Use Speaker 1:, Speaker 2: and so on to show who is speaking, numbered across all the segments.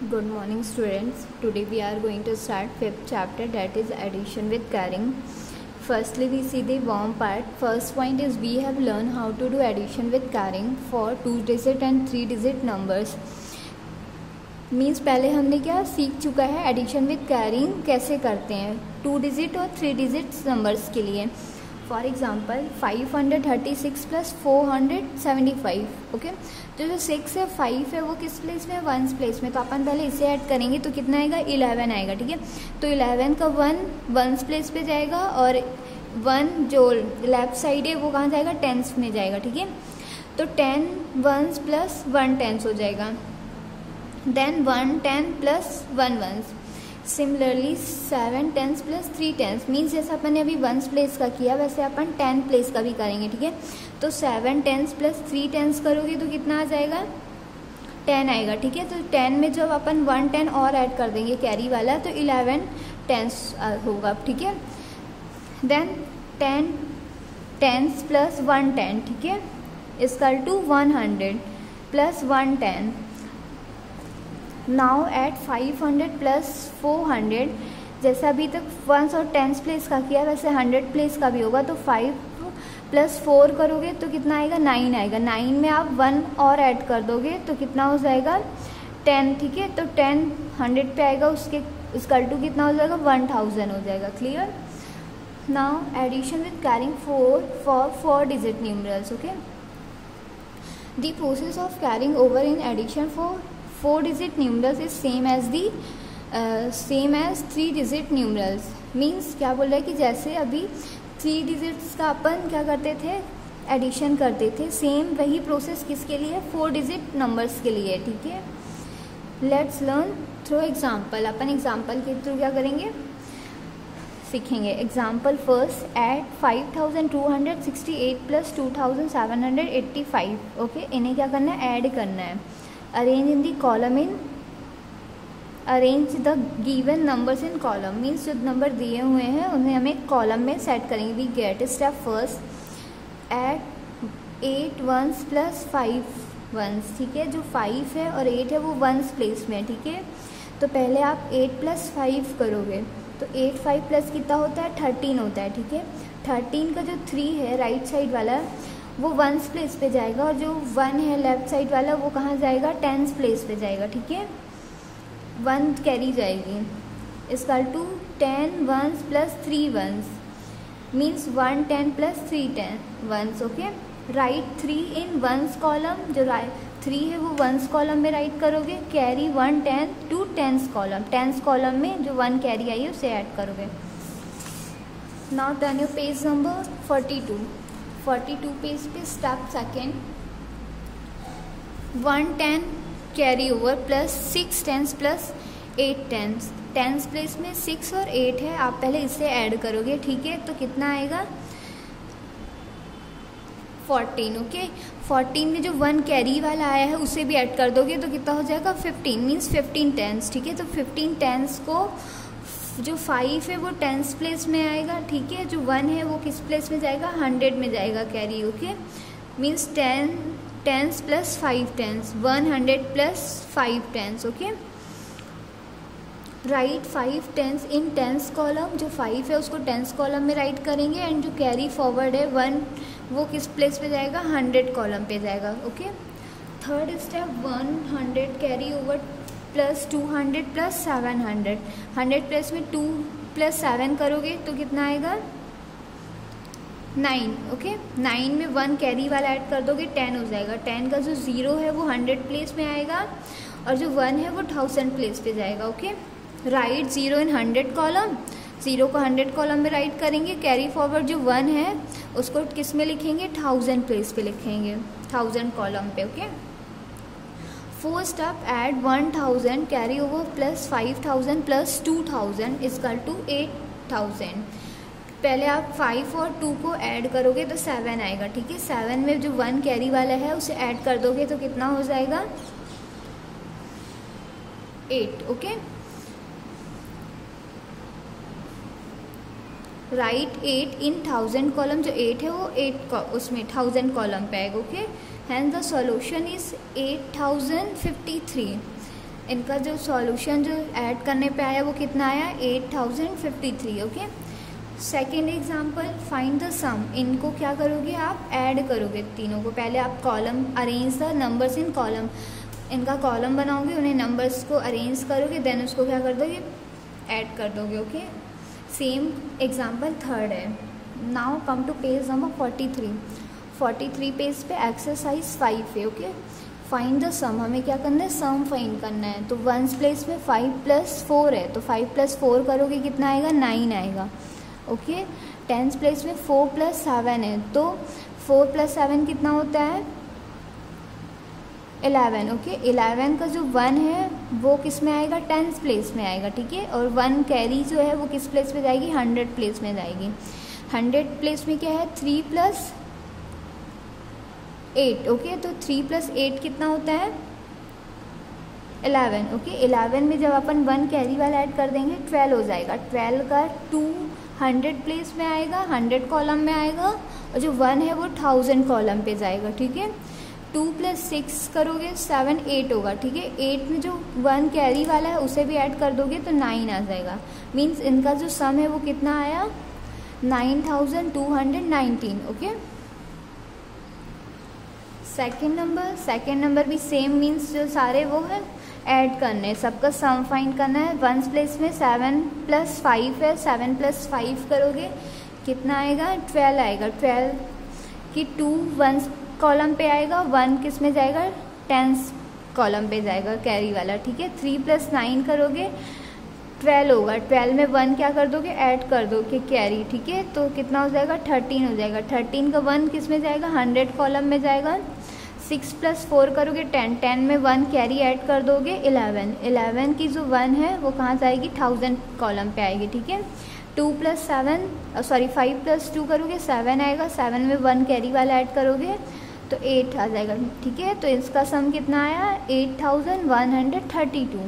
Speaker 1: Good morning students. Today we are going to start 5th chapter, that is addition with carrying. Firstly we see the warm part. First point is we have learned how to do addition with carrying for 2-digit and 3-digit numbers. Means पहले हमने क्या सीख चुका है addition with carrying कैसे करते हैं 2-digit और 3-digit नंबर्स के लिए. For example 536 plus 475. ओके, तो जो 6 है 5 है वो किस प्लेस में है, वंस प्लेस में. तो अपन पहले इसे ऐड करेंगे तो कितना आएगा 11 आएगा. ठीक है, तो 11 का 1 वंस प्लेस पे जाएगा और 1 जो लेफ्ट साइड है वो कहाँ जाएगा, टेंस में जाएगा. ठीक है, तो 10 वंस प्लस 1 टेंस हो जाएगा. Then 1 10 plus 1 ones. Similarly 7 tens plus 3 tens. Means जैसे अपन ने अभी वंस प्लेस का किया वैसे अपन 10 प्लेस का भी करेंगे. ठीक है, तो 7 टेंस प्लस 3 टेंस करोगे तो कितना आ जाएगा 10 आएगा. ठीक है, तो 10 में जब अपन 1 10 और ऐड कर देंगे कैरी वाला तो 11 टेंस होगा. ठीक है, देन 10 टेंस प्लस 1 10. ठीक है, equal to 100 plus 1 10. Now at 500 plus 400. जैसे अभी तक वंस और टेंस प्लेस का किया वैसे 100 प्लेस का भी होगा. तो 5 प्लस 4 करोगे तो कितना आएगा 9 आएगा. 9 में आप 1 और ऐड कर दोगे तो कितना हो जाएगा 10. ठीक है, तो 10 100 पे आएगा, उसके इक्वल टू कितना हो जाएगा 1000 हो जाएगा. Clear. Now addition with carrying for 4-digit numerals. Okay, the process of carrying over in addition for 4-digit numerals is same as 3-digit numerals. Means क्या बोल रहा है कि जैसे अभी 3 digits का अपन क्या करते थे एडिशन करते थे, सेम वही प्रोसेस किसके लिए 4-digit नंबर्स के लिए. ठीक है, लेट्स लर्न थ्रू एग्जाम्पल. अपन एग्जाम्पल के थ्रू क्या करेंगे सीखेंगे. Example first, eight 5268 plus 2785. Okay, इन्हें क्या करना है ऐड करना है. Arrange in the column in arrange the given numbers in column. Means जो नंबर दिए हुए हैं उन्हें हमें कॉलम में सेट करेंगे. We get step first eight 8 ones plus 5 ones. ठीक है, जो 5 है और 8 है वो वंस प्लेस में है. ठीक है, तो पहले आप 8 प्लस 5 करोगे तो 8 5 प्लस कितना होता है 13 होता है. ठीक है, 13 का जो 3 है राइट साइड वाला वो वंस प्लेस पे जाएगा और जो 1 है लेफ्ट साइड वाला वो कहाँ जाएगा टेंस प्लेस पे जाएगा. ठीक है, 1 कैरी जाएगी. Equal to 10 ones plus 3 ones. Means 1 10 प्लस 3 10 ones. Okay, write 3 in ones column. जो 3 है वो वंस कॉलम में राइट करोगे. Carry 1 10 to tens column. Tens column में जो 1 कैरी आई है उसे ऐड करोगे. Now turn your page number 42 page पे step second. 1 10 carry over plus 6 tens plus 8 tense. Tense place में 6 और 8 है, आप पहले इसे ऐड करोगे. ठीक है, तो कितना आएगा 14. ओके, 14 में जो 1 कैरी वाला आया है उसे भी ऐड कर दोगे तो कितना हो जाएगा 15. Means 15 tens. ठीक है, तो 15 टेंस को जो 5 है वो टेंस प्लेस में आएगा. ठीक है, जो 1 है वो किस प्लेस में जाएगा 100 में जाएगा carry. Okay, means 10 tens plus 5 tens 100 plus 5 tens. Okay, write 5 tens in tens column. जो 5 है उसको टेंस कॉलम में राइट करेंगे एंड जो कैरी फॉरवर्ड है 1 वो किस प्लेस पे जाएगा 100 कॉलम पे जाएगा. Okay, third step 100 carry over plus 200 plus 700. 100 plus में 2 प्लस 7 करोगे तो कितना आएगा 9. ओके, 9 में 1 कैरी वाला ऐड कर दोगे 10 हो जाएगा. 10 का जो 0 है वो 100 प्लेस में आएगा और जो 1 है वो 1000 प्लेस पे जाएगा. ओके, राइट 0 इन 100 कॉलम. 0 को 100 कॉलम में राइट करेंगे. कैरी फॉरवर्ड जो 1 है उसको किस में लिखेंगे 1000 प्लेस पे लिखेंगे 1000 कॉलम पे. Okay, fourth step add 1000 carry over plus 5000 plus 2000 equal to 8000. पहले आप 5 और 2 को ऐड करोगे तो 7 आएगा. ठीक है, 7 में जो 1 कैरी वाला है उसे ऐड कर दोगे तो कितना हो जाएगा 8. Okay, write 8 in 1000 column. जो 8 है वो 8 उसमें 1000 कॉलम पे आएगा. Okay, hence the solution is 8053. इनका जो सॉल्यूशन जो ऐड करने पे आया वो कितना आया 8053। Okay. Second example, find the sum. इनको क्या करोगे आप ऐड करोगे तीनों को। पहले आप column arrange the numbers in column, इनका कॉलम बनाओगे, उन्हें नंबर्स को अरेंज करोगे, देन उसको क्या कर दोगे ऐड कर दोगे। ओके। सेम एग्जाम्पल थर्ड है। Now come to page number 43 page पे एक्सरसाइज 5 है। ओके। फाइंड द सम, हमें क्या करना है सम फाइंड करना है। तो वंस प्लेस में 5 + 4 है, तो 5 + 4 करोगे कितना आएगा 9 आएगा। ओके। टेंस प्लेस में 4 + 7 है, तो 4 + 7 कितना होता है 11। ओके। 11 का जो 1 है वो किस में आएगा टेंस प्लेस में आएगा। ठीक है। और 1 कैरी जो है वो किस प्लेस में जाएगी 100 प्लेस में जाएगी। 100 प्लेस में क्या है 3 + 8। ओके। तो 3 + 8 कितना होता है 11। ओके। 11 में जब अपन 1 कैरी वाला ऐड कर देंगे 12 हो जाएगा। 12 का 2 100 प्लेस में आएगा, 100 कॉलम में आएगा, और जो 1 है वो 1000 कॉलम पे जाएगा। ठीक है। 2 + 6 करोगे 7 8 होगा। ठीक है। 8 में जो 1 कैरी वाला है उसे भी ऐड कर दोगे तो 9 आ जाएगा। मीन्स इनका जो सम है वो कितना आया 9219। ओके। सेकेंड नंबर भी सेम, मीन्स जो सारे वो है ऐड करने हैं, सबका सम फाइंड करना है। वंस प्लेस में 7 + 5 है, 7 + 5 करोगे कितना आएगा 12 आएगा। 12 की 2 वंस कॉलम पे आएगा, 1 किस में जाएगा टेंस कॉलम पे जाएगा कैरी वाला। ठीक है। 3 + 9 करोगे 12 होगा। 12 में 1 क्या कर दोगे ऐड कर दोगे कैरी। ठीक है। तो कितना हो जाएगा 13 हो जाएगा। 13 का 1 किस में जाएगा 100 कॉलम में जाएगा। 6 + 4 करोगे 10, 10 में 1 कैरी ऐड कर दोगे 11, 11 की जो 1 है वो कहाँ जाएगी 1000 कॉलम पे आएगी। ठीक है। 5 + 2 करोगे 7 आएगा, 7 में 1 कैरी वाला ऐड करोगे तो 8 आ जाएगा। ठीक है। तो इसका सम कितना आया 8132।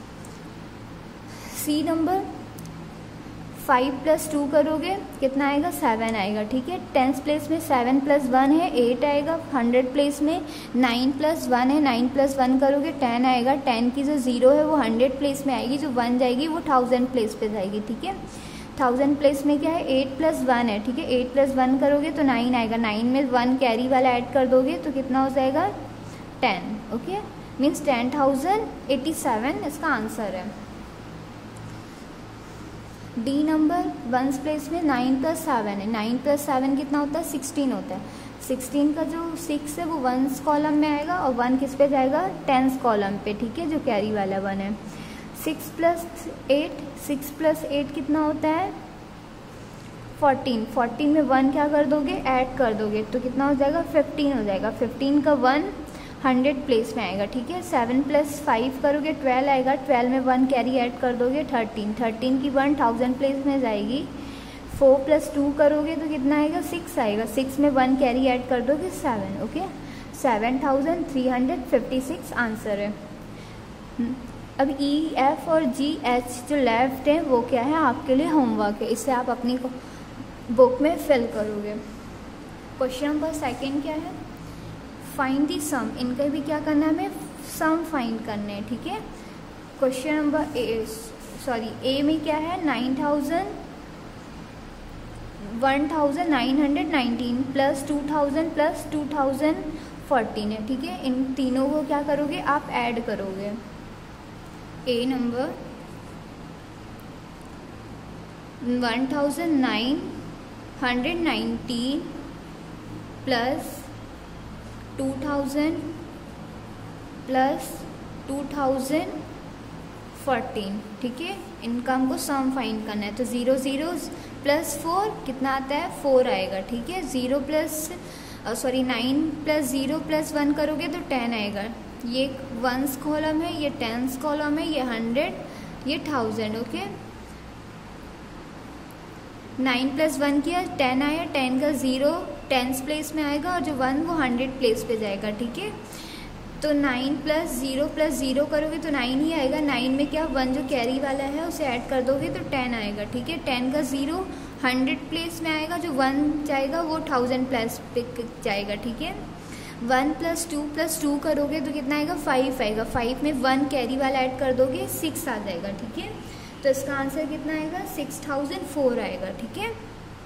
Speaker 1: सी नंबर 5 + 2 करोगे कितना आएगा 7 आएगा। ठीक है। टेंस प्लेस में 7 + 1 है 8 आएगा। 100 प्लेस में 9 + 1 है, 9 + 1 करोगे 10 आएगा। 10 की जो 0 है वो 100 प्लेस में आएगी, जो 1 जाएगी वो 1000 प्लेस पे जाएगी। ठीक है। 1000 प्लेस में क्या है 8 + 1 है। ठीक है। 8 + 1 करोगे तो 9 आएगा। 9 में 1 कैरी वाला ऐड कर दोगे तो कितना हो जाएगा 10। ओके। मीन्स 10087 इसका आंसर है। डी नंबर वंस प्लेस में 9 + 7 है। 9 + 7 कितना होता है 16 होता है। 16 का जो 6 है वो वंस कॉलम में आएगा और 1 किस पे जाएगा टेंस कॉलम पे। ठीक है। जो कैरी वाला 1 है। 6 + 8 कितना होता है 14। 14 में 1 क्या कर दोगे ऐड कर दोगे तो कितना हो जाएगा 15 हो जाएगा। 15 का 1 100 प्लेस में आएगा। ठीक है। 7 + 5 करोगे 12 आएगा। 12 में 1 कैरी ऐड कर दोगे 13, 13 की 1 1000 प्लेस में जाएगी। 4 + 2 करोगे तो कितना आएगा 6 आएगा। 6 में 1 कैरी ऐड कर दोगे 7। ओके। 7356 आंसर है। अब ई, एफ और जी, एच जो लेफ्ट है वो क्या है आपके लिए होमवर्क है, इसे आप अपनी बुक में फिल करोगे। क्वेश्चन नंबर सेकेंड क्या है फाइंड दी सम। इनका भी क्या करना है हमें सम फाइंड करने हैं। ठीक है। क्वेश्चन नंबर ए में क्या है 1919 + 2000 + 2014 है। ठीक है। इन तीनों को क्या करोगे आप ऐड करोगे। A number 1919 + 2000 + 2014। ठीक है। इनका हमको सम फाइंड करना है। तो 0 0 + 4 कितना आता है 4 आएगा। ठीक है। 9 + 0 + 1 करोगे तो 10 आएगा। ये वंस कॉलम है, ये टेंस कॉलम है, ये 100, ये 1000। ओके। 9 + 1 किया 10 आया। 10 का 0 टेंस प्लेस में आएगा और जो 1 वो 100 प्लेस पे जाएगा। ठीक है। तो 9 + 0 + 0 करोगे तो 9 ही आएगा। 9 में क्या 1 जो कैरी वाला है उसे ऐड कर दोगे तो 10 आएगा। ठीक है। 10 का 0 100 प्लेस में आएगा, जो 1 जाएगा वो 1000 प्लेस पे जाएगा। ठीक है। 1 + 2 करोगे तो कितना आएगा 5 आएगा, 5 में 1 कैरी वाला ऐड कर दोगे 6 आ जाएगा, ठीक है। तो इसका आंसर कितना आएगा 6004 आएगा, ठीक है।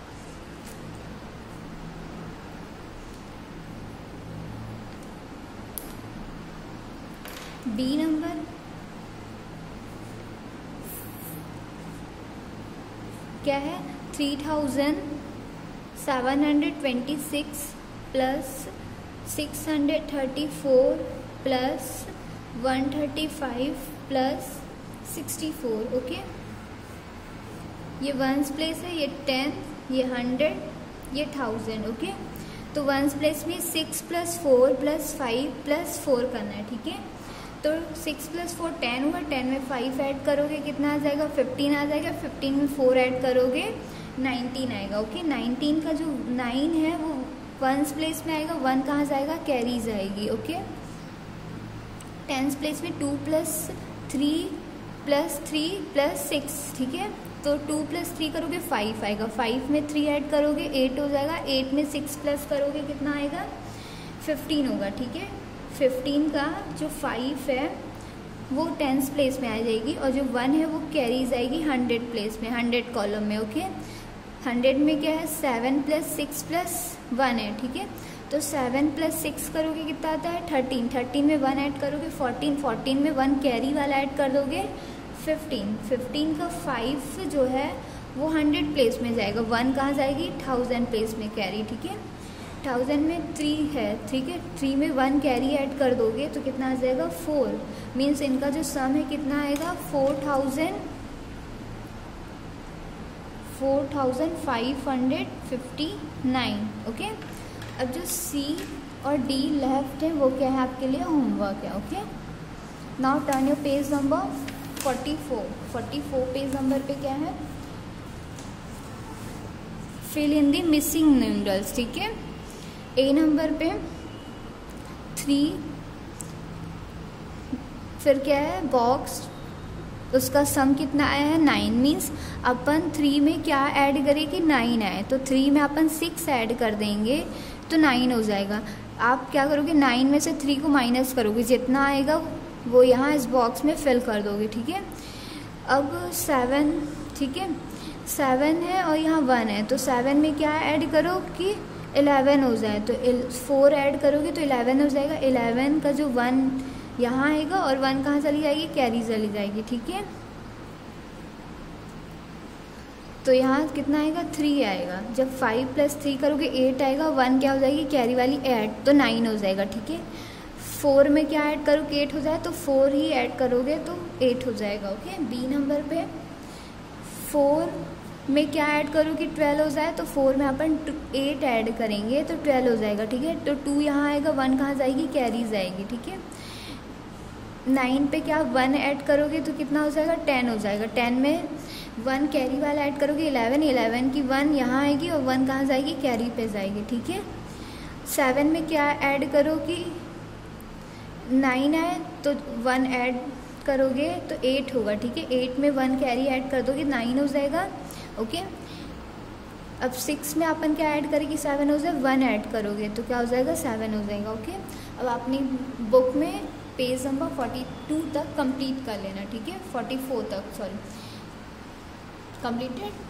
Speaker 1: बी नंबर क्या है 3726 प्लस 634 प्लस 135 प्लस 64, ओके। ये वंस प्लेस है, ये 10, ये 100, ये 1000, ओके। तो वंस प्लेस में 6 + 4 + 5 + 4 करना है, ठीक है। तो 6 + 4 10 हुआ, 10 में 5 ऐड करोगे कितना आ जाएगा 15 आ जाएगा, 15 में 4 ऐड करोगे 19 आएगा, ओके। 19 का जो 9 है वो वंस प्लेस में आएगा, 1 कहाँ जाएगा कैरीज आएगी, ओके। टेंस प्लेस में 2 + 3 + 3 + 6, ठीक है। तो 2 + 3 करोगे 5 आएगा, 5 में 3 ऐड करोगे 8 हो जाएगा, 8 में 6 प्लस करोगे कितना आएगा 15 होगा, ठीक है। 15 का जो 5 है वो 10th प्लेस में आ जाएगी और जो 1 है वो कैरी जाएगी 100 प्लेस में, 100 कॉलम में, ओके। 100 में क्या है 7 + 6 + 1 है, ठीक है। तो 7 + 6 करोगे कितना आता है 13, 13 में 1 ऐड करोगे 14, 14 में 1 कैरी वाला ऐड कर दोगे 15, 15 का 5 जो है वो 100 प्लेस में जाएगा, 1 कहाँ जाएगी 1000 प्लेस में कैरी, ठीक है। 1000 में 3 है, ठीक है। 3 में 1 कैरी ऐड कर दोगे तो कितना आ जाएगा 4, मीन्स इनका जो सम है कितना आएगा 4559, ओके। अब जो सी और डी लेफ्ट है वो क्या है आपके लिए होमवर्क है, okay. Now turn your page number 44 page number पे क्या है fill in the missing numerals, ठीक है। ए नंबर पे 3, फिर क्या है बॉक्स, उसका सम कितना आया है 9, मीन्स अपन 3 में क्या ऐड करें कि 9 आए, तो 3 में अपन 6 ऐड कर देंगे तो 9 हो जाएगा। आप क्या करोगे 9 में से 3 को माइनस करोगे, जितना आएगा वो यहाँ इस बॉक्स में फिल कर दोगे, ठीक है। अब 7, ठीक है, 7 है और यहाँ 1 है, तो 7 में क्या ऐड करो कि 11 हो जाए, तो 4 ऐड करोगे तो 11 हो जाएगा। 11 का जो 1 यहाँ आएगा और 1 कहाँ चली जाएगी कैरी चली जाएगी, ठीक है। तो यहाँ कितना आएगा 3 आएगा। जब 5 + 3 करोगे 8 आएगा, 1 क्या हो जाएगी कैरी वाली ऐड, तो 9 हो जाएगा, ठीक है। 4 में क्या ऐड करोगे 8 हो जाए, तो 4 ही ऐड करोगे तो 8 हो जाएगा, ओके। बी नंबर पे 4 में क्या ऐड करोगे 12 हो जाए, तो 4 में अपन 8 ऐड करेंगे तो 12 हो जाएगा, ठीक है। तो 2 यहाँ आएगा, 1 कहाँ जाएगी कैरी जाएगी, ठीक है। 9 पे क्या 1 ऐड करोगे तो कितना हो जाएगा 10 हो जाएगा। 10 में 1 कैरी वाला ऐड करोगे 11, 11 की 1 यहाँ आएगी और 1 कहाँ जाएगी कैरी पे जाएगी, ठीक है। 7 में क्या ऐड करोगी 9 आए तो 1 ऐड करोगे तो 8 होगा, ठीक है। 8 में 1 कैरी ऐड कर दोगे 9 हो जाएगा, ओके। अब 6 में अपन क्या ऐड करेंगे 7 हो जाए, 1 ऐड करोगे तो क्या हो जाएगा 7 हो जाएगा, ओके। अब अपनी बुक में पेज नंबर 42 तक कंप्लीट कर लेना, ठीक है। 44 तक, सॉरी, कंप्लीटेड।